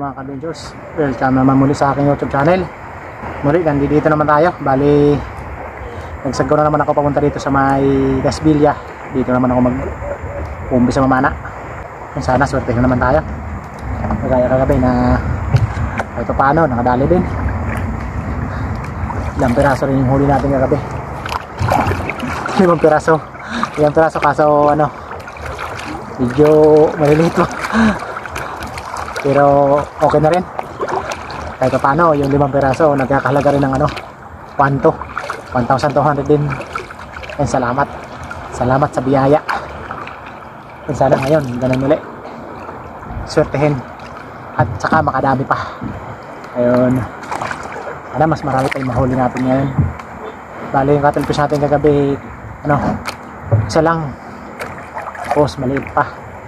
mga ka-adventures, welcome naman muli sa aking YouTube channel. Muli, nandito naman tayo. Bali, nagsagaw na naman ako papunta dito sa may Gasbilla. Dito naman ako mag-umpisa mamana. Sana swerte na naman tayo. Kagaya kagabi na kahit paano, nakadali din. Ilang piraso rin yung huli natin kagabi. 5 piraso. Ilang piraso kaso ano, medyo maliliit po. Pero okay na rin. Kahit paano, yung 5 piraso nagkakahalaga rin ng ano, 1,200 din. And salamat. Salamat sa biyaya. And sana ngayon, ganun ulit. Swertehin. At saka makadami pa. Ayun. Sana mas marami pa yung mahuli natin ngayon. Bali yung cattle fish natin kagabi, ano, isa lang. Tapos maliit pa.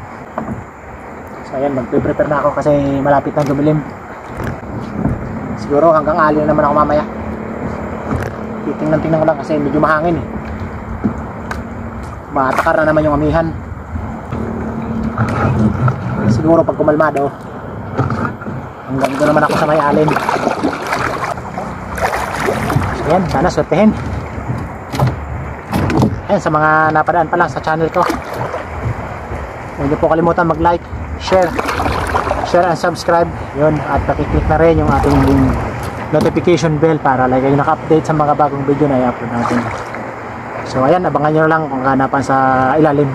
So ayan, magpe-prepare na ako kasi malapit na dumilim. Siguro hanggang ali na naman ako mamaya. Titingnan ko lang kasi medyo mahangin eh. Matakar na naman yung amihan. Siguro pag kumalmado, hanggang doon naman ako sa may alin. Ayan, sana swertehin. Ayan, sa mga napadaan pa lang sa channel ko, huwag niyo po kalimutan mag-like, share and subscribe. Yun, at pakiclick na rin yung ating notification bell para lagi kayo naka-update sa mga bagong video na i-upload natin. So ayan, abangan nyo lang kung hanapan sa ilalim.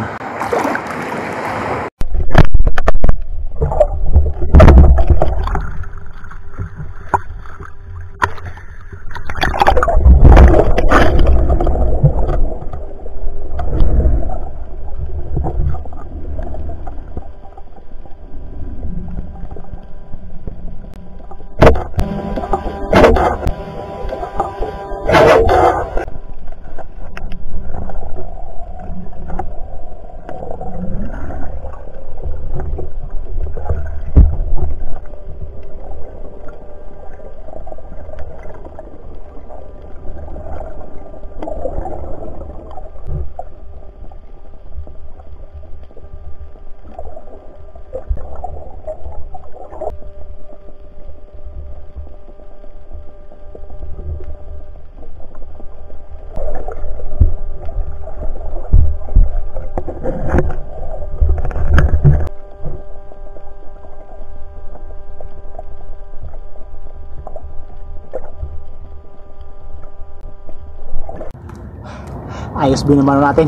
Ayos binumano natin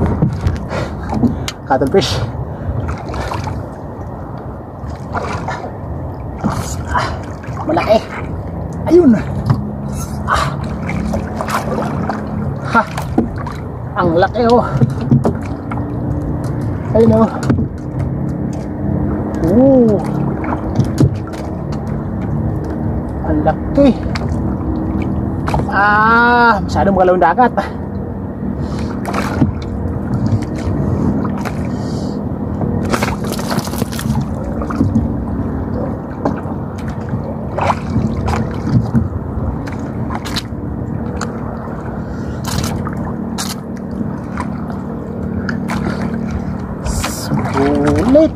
cattle fish. Malaki. Ayun. Ha. Ang laki oh. Ayun oh. Ang laki. Masyadong magalawang dagat. Sulit.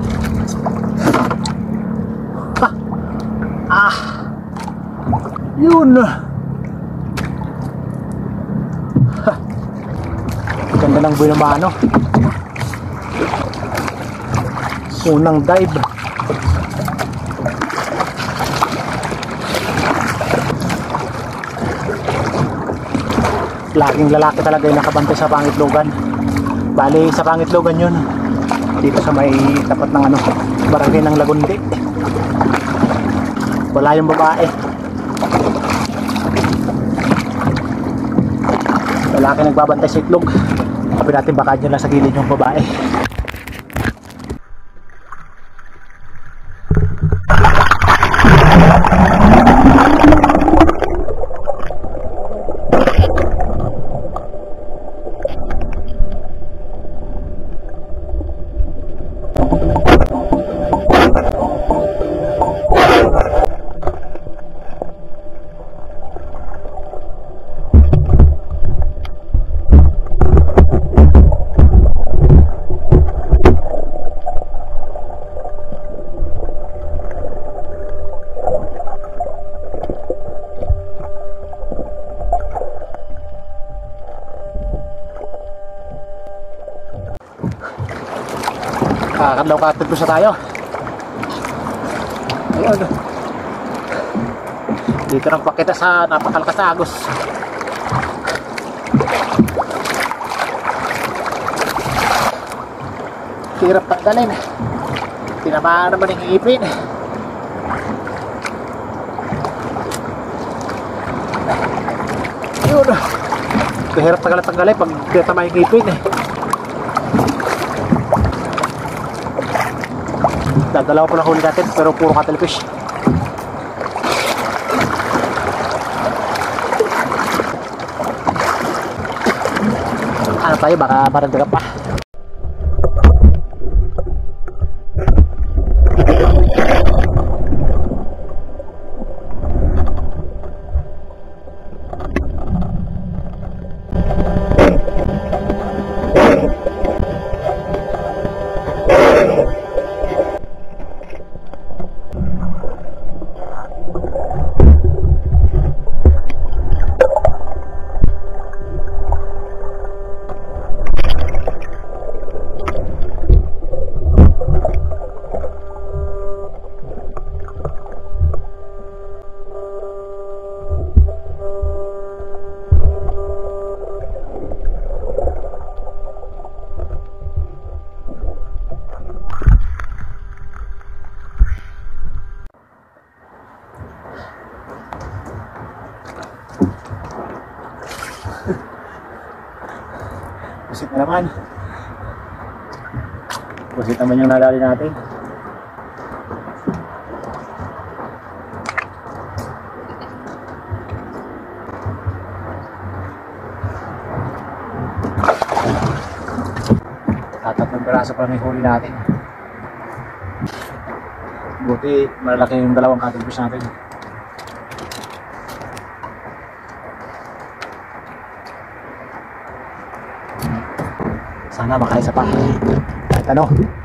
Yun. Ganda ng binamano. Unang dive. Laging lalaki talaga yung nakabantay sa Pangitlogan. Bali sa Pangitlogan yun, dito sa may tapat ng ano, barangay ng Lagundi. Wala yung babae. Lalaki nagbabantay sa itlog. Sabi natin baka dyan lang sa gilid yung babae. Nakadlaw catfish na tayo. Ayun. Dito nang pakita sa napakalakas na agos. Hirap tanggalin. Tinamaan naman yung ipin. Ayun. Hirap tanggalin pag tama yung ipin eh. Dadalawa po lang huli natin pero puro cuttlefish. Ano tayo, baka maragdagan pa. Pusit na naman. Pusit naman yung nadali natin. Tatlong piraso pa lang yung huli natin. Buti malaki yung dalawang cuttlefish natin. Sana makaisa pa. Kahit ano.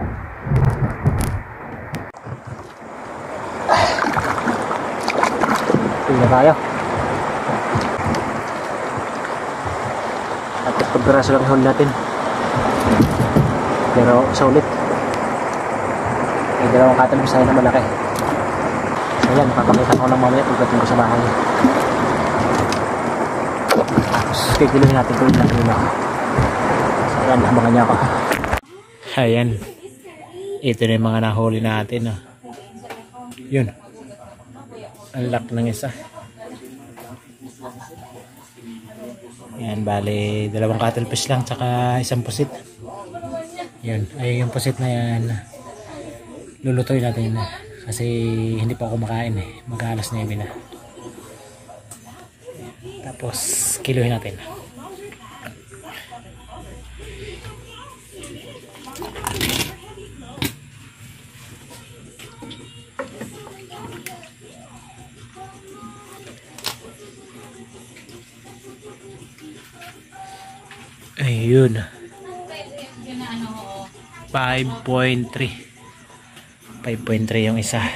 Tingnan tayo. At pagpiraso lang yung huli natin. Pero sulit. May dalawang cuttlefish tayo na malaki. So yan, papakita ko lang mamaya pagdating ko sa bahay. Tapos kikiluhin natin kung ilang kilo. Ayan, abangan niya ako. Ayan. Ito na yung mga nahuli natin. Oh. Yun. Ang lak ng isa. Ayan, bali dalawang cuttlefish lang tsaka isang pusit. Yun. Ay yung pusit na yan. Lulutoy natin. Kasi hindi pa ako makain eh. Mag-alas 9 na. Tapos kiluhin natin. Ayun. 5.3. 5.3 yung isa.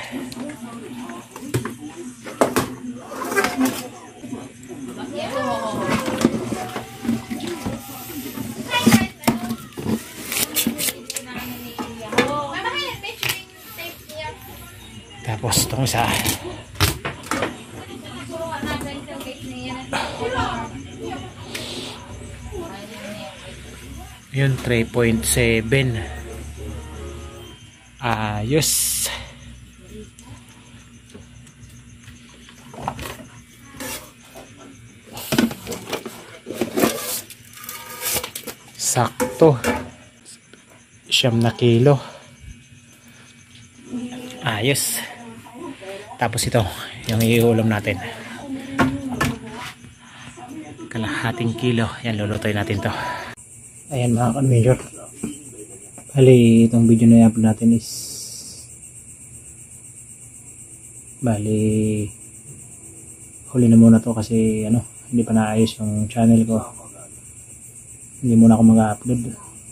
Tapos itong isa. Yun, 3.7. Ayos. Sakto. 9 na kilo. Ayos. Tapos ito, yung iulam natin. Kalahating kilo. Yan, lulutoy natin to. Ayan mga ka-major. Bali, itong video na i-upload natin is bali huli na muna to kasi ano, hindi pa naayos yung channel ko. Hindi muna ako mag-upload.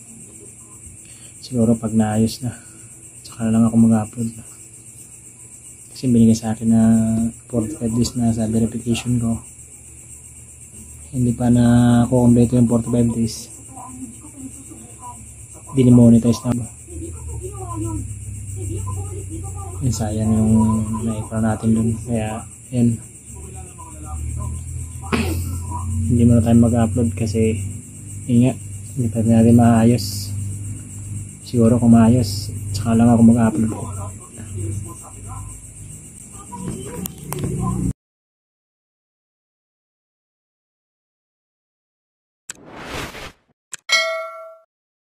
Siguro pag naayos na, saka na lang ako mag-upload. Kasi binigay sa akin na 45 days na sa verification ko. Hindi pa na kukumpleto yung 45 days. Dinimonetize na. sayang yung naipala natin dun. Kaya yun, hindi muna tayo mag-upload kasi yun nga, hindi pa natin maayos. Siguro kung maayos, tsaka lang ako mag-upload.